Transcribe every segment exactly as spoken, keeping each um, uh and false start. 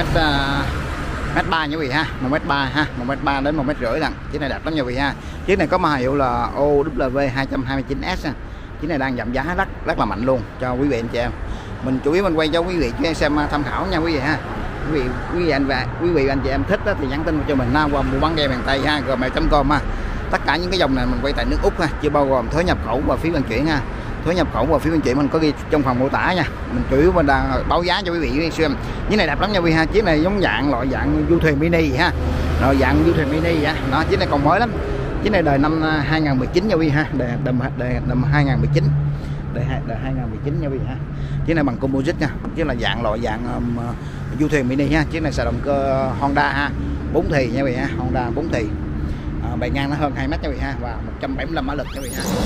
mét mét ba nha quý vị ha, một mét ba ha, một mét ba đến một mét rưỡi lần. Chiếc này đẹp lắm nha quý vị ha. Chiếc này có mã hiệu là O W hai hai chín S. Chiếc này đang giảm giá rất rất là mạnh luôn cho quý vị anh chị em. Mình chủ yếu mình quay cho quý vị cho em xem tham khảo nha quý vị ha. Quý vị quý vị anh và quý vị anh chị em thích đó, thì nhắn tin cho mình ha, qua mua bán ghe miền Tây ha, gmail chấm com ha. Tất cả những cái dòng này mình quay tại nước Úc ha, chưa bao gồm thuế nhập khẩu và phí vận chuyển ha. Thuế nhập khẩu và phí vận chuyển mình có ghi trong phần mô tả nha. Mình chủ yếu mình đang báo giá cho quý vị xem. Chiếc này đẹp lắm nha quý vị ha. Chiếc này giống dạng loại dạng du thuyền mini ha, loại dạng du thuyền mini vậy. Đó, chiếc này còn mới lắm. Chiếc này đời năm hai nghìn không trăm mười chín nha quý vị ha, đời đầm đời năm hai nghìn không trăm mười chín, đời đời hai nghìn không trăm mười chín nha quý vị ha. Chiếc này bằng composite nha, chiếc là dạng loại dạng um, du thuyền mini ha. Chiếc này xài động cơ Honda ha, bốn thì nha quý vị ha, Honda bốn thì. À, bề ngang nó hơn hai mét nha quý vị ha, và một trăm bảy mươi lăm mã lực nha quý vị ha.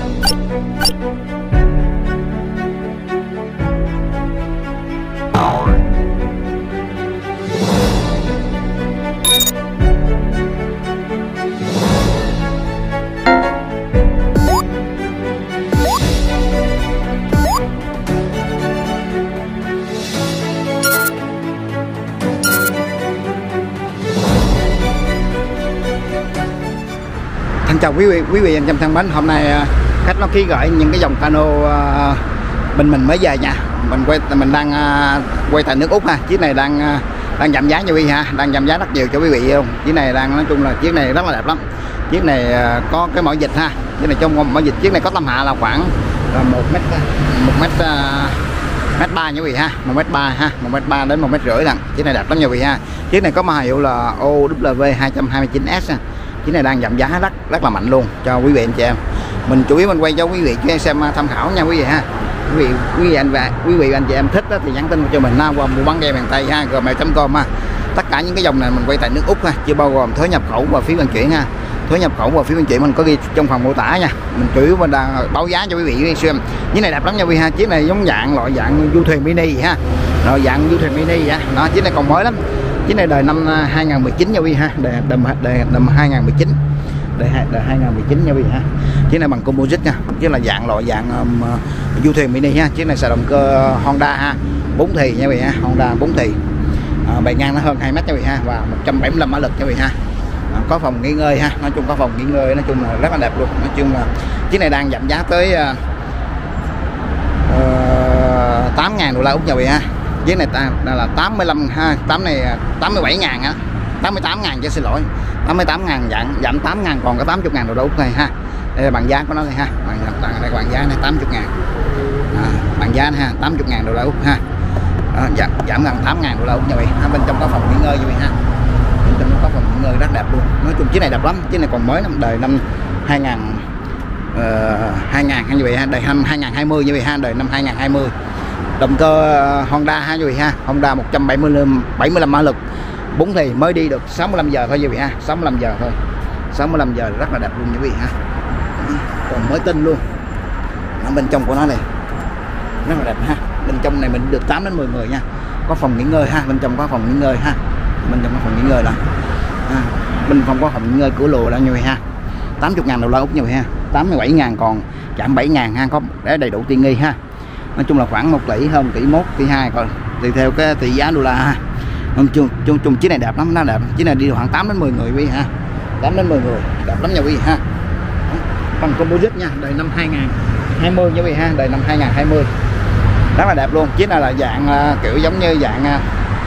Xin chào quý vị, quý vị anh em thân mến. Hôm nay khách nó ký gửi những cái dòng cano uh, bên mình mới về nha. Mình quay mình đang uh, quay tại nước Úc ha. Chiếc này đang uh, đang giảm giá cho quý vị ha, đang giảm giá rất nhiều cho quý vị không. Chiếc này đang nói chung là chiếc này rất là đẹp lắm. Chiếc này uh, có cái mỏ dịch ha. Chiếc này trong mỏ dịch, chiếc này có tâm hạ là khoảng là một mét một mét mét ba nha quý vị ha, một mét ba ha, một mét ba đến một mét rưỡi lần. Chiếc này đẹp lắm nha quý vị ha. Chiếc này có mã hiệu là O W hai hai chín S. Chiếc này đang giảm giá rất rất là mạnh luôn cho quý vị anh chị em. Mình chủ yếu mình quay cho quý vị cho em xem tham khảo nha quý vị ha. Quý vị quý vị anh và quý vị anh chị em thích đó, thì nhắn tin cho mình ha, qua mua bán ghe miền Tây ha, gmail chấm com ha. Tất cả những cái dòng này mình quay tại nước Úc ha, chưa bao gồm thuế nhập khẩu và phí vận chuyển ha. Thuế nhập khẩu và phí vận chuyển mình có ghi trong phần mô tả nha. Mình chủ yếu mình đang báo giá cho quý vị xem. Chiếc này đẹp lắm nha quý vị ha. Chiếc này giống dạng loại dạng du thuyền mini ha, loại dạng du thuyền mini vậy. Đó, chiếc này còn mới lắm. Chiếc này đời năm hai nghìn không trăm mười chín nha quý vị ha, đời đầm đời năm hai nghìn không trăm mười chín, đời đời hai nghìn không trăm mười chín nha quý vị ha. Chiếc này bằng composite nha, chiếc là dạng loại dạng um, du thuyền mini ha. Chiếc này xài động cơ Honda ha, bốn thì nha quý vị ha, Honda bốn thì. À, bề ngang nó hơn hai mét nha quý vị ha, và một trăm bảy mươi lăm mã lực nha quý vị ha. À, có phòng nghỉ ngơi ha, nói chung có phòng nghỉ ngơi, nói chung là rất là đẹp luôn. Nói chung là chiếc này đang giảm giá tới uh, uh, tám ngàn đô la Úc nha quý vị ha. Chiếc này ta là tám mươi lăm ha, tám này tám mươi bảy ngàn á, tám mươi tám ngàn cho xin lỗi, tám mươi tám ngàn, giảm giảm tám ngàn còn có tám mươi ngàn đô la Úc này ha. Đây là bằng giá của nó này ha, bằng đây bằng giá này tám mươi ngàn. À, bằng giá này ha, tám mươi ngàn đô la Úc ha. À, giảm giảm gần tám ngàn đô la Úc nha quý vị. Bên trong có phòng nghỉ ngơi nha quý vị ha. Bên trong có phòng nghỉ ngơi rất đẹp luôn. Nói chung chiếc này đẹp lắm, chiếc này còn mới năm đời năm hai nghìn uh, hai nghìn ha quý vị ha, đời năm hai nghìn không trăm hai mươi nha quý vị ha, đời năm hai nghìn không trăm hai mươi. Động cơ Honda ha quý vị ha, Honda một trăm bảy mươi lăm mã lực, bốn thì mới đi được sáu mươi lăm giờ thôi quý vị ha, sáu mươi lăm giờ thôi, sáu mươi lăm giờ rất là đẹp luôn quý vị ha. Còn mới tinh luôn. Ở bên trong của nó này rất là đẹp ha. Bên trong này mình được tám đến mười người nha. Có phòng nghỉ ngơi ha, bên trong có phòng nghỉ ngơi ha, bên trong có phòng nghỉ ngơi đó. À, bên phòng có phòng nghỉ ngơi cửa lồ đó như vậy ha. tám mươi ngàn đô la Úc như vậy ha, tám mươi bảy ngàn còn giảm bảy ngàn ha, có để đầy đủ tiện nghi ha. Nói chung là khoảng một tỷ hơn, tỷ mốt, tỷ hai còn tùy theo cái tỷ giá đô la ha. Chung chung chung chiếc này đẹp lắm, nó đẹp. Chiếc này đi được khoảng tám đến mười người quý vị ha. tám đến mười người, đẹp lắm nha quý vị ha. Bằng composite nha, đời năm hai nghìn không trăm hai mươi nha quý vị ha, đời năm hai nghìn không trăm hai mươi. Rất là đẹp luôn. Chiếc này là dạng uh, kiểu giống như dạng uh,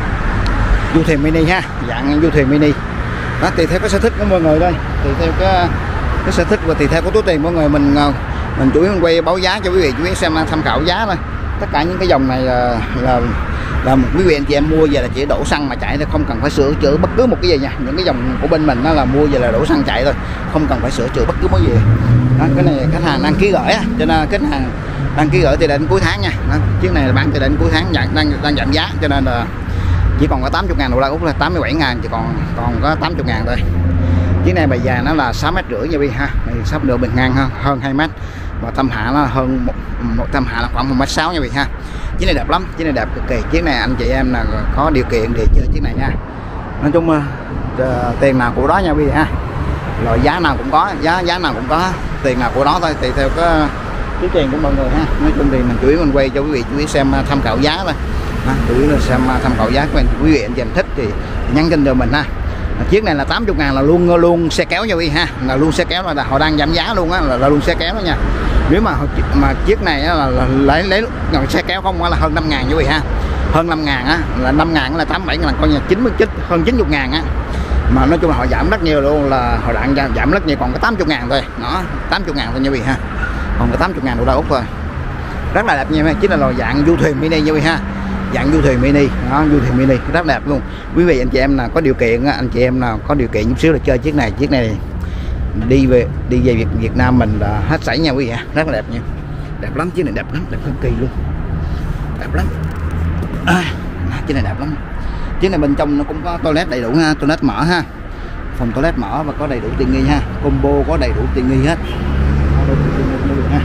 du thuyền mini ha, dạng du thuyền mini. Đó, tùy theo cái sở thích của mọi người thôi, tùy theo cái cái sở thích và tùy theo có túi tiền mọi người, mình uh, mình chủ yếu mình quay báo giá cho quý vị chú ý xem tham khảo giá thôi. Tất cả những cái dòng này là là, là quý vị anh chị em mua về là chỉ đổ xăng mà chạy thôi, không cần phải sửa chữa bất cứ một cái gì nha. Những cái dòng của bên mình nó là mua về là đổ xăng chạy thôi, không cần phải sửa chữa bất cứ món gì. Đó, cái này khách hàng đăng ký gửi á, cho nên khách hàng đăng ký gửi thì đến cuối tháng nha. Đó, chiếc này là bán thì đến cuối tháng đang đang, đang giảm giá, cho nên là chỉ còn có tám mươi ngàn đô la Úc, là tám mươi bảy ngàn, chỉ còn còn có tám mươi ngàn thôi. Chiếc này bề dài nó là sáu mét rưỡi nha quý vị ha, này sắp được bề ngang hơn hơn hai mét, và tâm hạ nó hơn một, một tâm hạ là khoảng một mét sáu nha quý vị ha. Chiếc này đẹp lắm, chiếc này đẹp cực kỳ. Chiếc này anh chị em là có điều kiện thì chơi chiếc này nha. Nói chung uh, tiền nào của đó nha quý vị ha, loại giá nào cũng có, giá giá nào cũng có, tiền nào của đó thôi, tùy theo cái túi tiền của mọi người ha. Nói chung thì mình chủ yếu mình quay cho quý vị chú ý xem tham khảo giá thôi. đó, chủ yếu là xem tham khảo giá của anh quý vị anh chị em thích thì nhắn tin cho mình ha. Chiếc này là tám mươi ngàn là luôn luôn xe kéo nha quý vị ha, là luôn xe kéo, là họ đang giảm giá luôn á, là, là luôn xe kéo đó nha. Nếu mà mà chiếc này là, là lấy lấy xe kéo không là hơn năm ngàn quý vị ha, hơn năm ngàn á, là năm ngàn là tám mươi bảy ngàn, coi như chín mươi chín hơn chín mươi ngàn á, mà nói chung là họ giảm rất nhiều luôn, là họ đang giảm rất nhiều, còn có tám mươi ngàn thôi, nó tám mươi ngàn thôi nha quý vị ha, còn có tám mươi ngàn đô la Úc thôi, rất là đẹp nha, chính là loại dạng du thuyền mini nha quý vị ha, dạng du thuyền mini đó, du thuyền mini rất đẹp luôn. Quý vị anh chị em là có điều kiện, anh chị em nào có điều kiện chút xíu là chơi chiếc này, chiếc này đi về đi về Việt Việt Nam mình là hết sảy nha quý vị ha, rất là đẹp nha, đẹp lắm, chiếc này đẹp lắm, đẹp cực kỳ luôn, đẹp lắm, à, chiếc này đẹp lắm. Chiếc này bên trong nó cũng có toilet đầy đủ ha, toilet mở ha, phòng toilet mở và có đầy đủ tiện nghi ha, combo có đầy đủ tiện nghi hết, ha.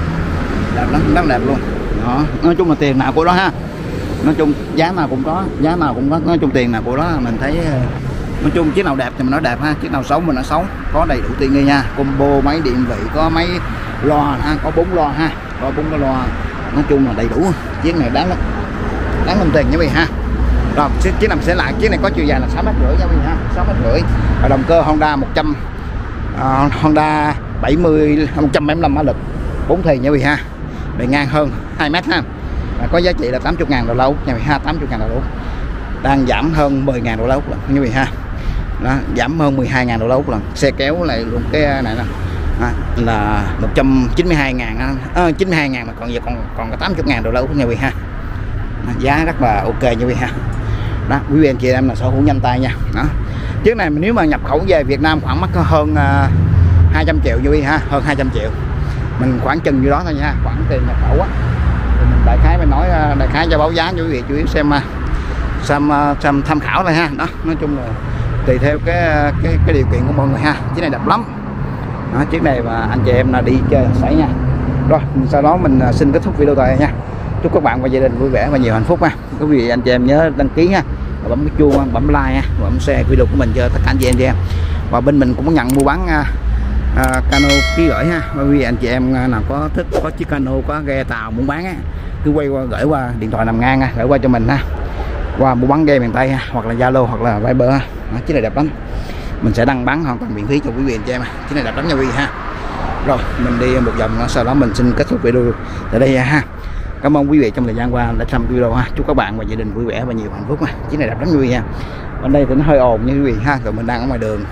Đẹp lắm, rất đẹp luôn đó. Nói chung là tiền nào của đó ha, nói chung giá nào cũng có, giá nào cũng có, nói chung tiền nào của đó. Mình thấy nói chung chiếc nào đẹp thì mình nói đẹp ha, chiếc nào xấu mình nói xấu, có đầy đủ tiện nghi nha, combo máy điện vị, có máy loa ha, có bốn loa ha, có bốn cái loa, nói chung là đầy đủ. Chiếc này đáng lắm, đáng đồng tiền nha quý vị ha. Rồi chiếc này sẽ lại, chiếc này có chiều dài là sáu mét rưỡi nha quý vị ha, sáu mét rưỡi, và động cơ Honda một trăm uh, Honda bảy mươi một trăm bảy mươi lăm mã lực, bốn thì nha quý vị ha, bề ngang hơn hai mét ha. Và có giá trị là tám mươi ngàn đô la Úc nha quý vị ha, tám mươi ngàn đô la Úc, đang giảm hơn mười ngàn đô la Úc lần nha quý vị ha, đó, giảm hơn mười hai ngàn đô la Úc lần. Xe kéo lại luôn cái này nè, à, là một trăm chín mươi hai ngàn, à, chín mươi hai ngàn mà còn giờ còn còn có tám mươi ngàn đô la Úc nha quý vị ha, à, giá rất là ok nha quý vị ha. Đó, quý vị anh chị em là sở hữu nhanh tay nha. Đó, chiếc này nếu mà nhập khẩu về Việt Nam khoảng mất hơn uh, hai trăm triệu quý vị ha, hơn hai trăm triệu, mình khoảng chừng như đó thôi nha, khoảng tiền nhập khẩu á, mình đại khái mình nói đại khái cho báo giá cho quý vị chủ yếu xem xem, xem tham khảo thôi ha. Đó, nói chung là tùy theo cái cái cái điều kiện của mọi người ha. Chiếc này đẹp lắm đó, chiếc này mà anh chị em là đi chơi sảy nha. Rồi sau đó mình xin kết thúc video tại đây nha. Chúc các bạn và gia đình vui vẻ và nhiều hạnh phúc ha. Quý vị anh chị em nhớ đăng ký ha, và bấm cái chuông, bấm like ha, và bấm share video của mình cho tất cả anh chị em chị em. Và bên mình cũng có nhận mua bán uh, uh, cano ký gửi ha. Và quý vị anh chị em nào có thích có chiếc cano, có ghe tàu muốn bán á, cứ quay qua gửi qua điện thoại nằm ngang ha, gửi qua cho mình ha, qua mua bán ghe miền Tây ha, hoặc là Zalo hoặc là Viber ha. Đó, chiếc này đẹp lắm, mình sẽ đăng bán hoàn toàn miễn phí cho quý vị anh chị em. Chiếc này đẹp lắm nha quý vị ha. Rồi mình đi một vòng sau đó mình xin kết thúc video tại đây ha. Cảm ơn quý vị trong thời gian qua đã xem video ha. Chúc các bạn và gia đình vui vẻ và nhiều hạnh phúc ha. Chiếc này đẹp lắm quý vị ha. Ở đây thì nó hơi ồn như quý vị ha, rồi mình đang ở ngoài đường,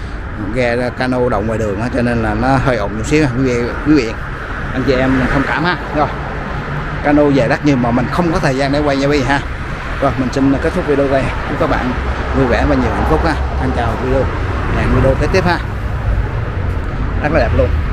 ghe cano động ngoài đường đó, cho nên là nó hơi ồn một xíu quý vị, quý vị anh chị em thông cảm ha. Rồi cano về đất nhưng mà mình không có thời gian để quay nha quý vị ha. Rồi mình xin kết thúc video đây. Chúc các bạn vui vẻ và nhiều hạnh phúc ha. Xin chào video, hẹn video kế tiếp ha. Rất là đẹp luôn.